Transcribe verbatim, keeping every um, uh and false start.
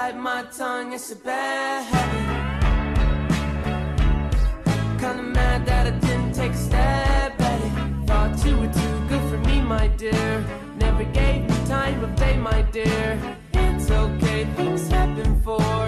bite my tongue, it's a bad habit. Kinda mad that I didn't take a stab at it. Thought you were too good for me, my dear. Never gave me time of day, my dear. It's okay, things happen for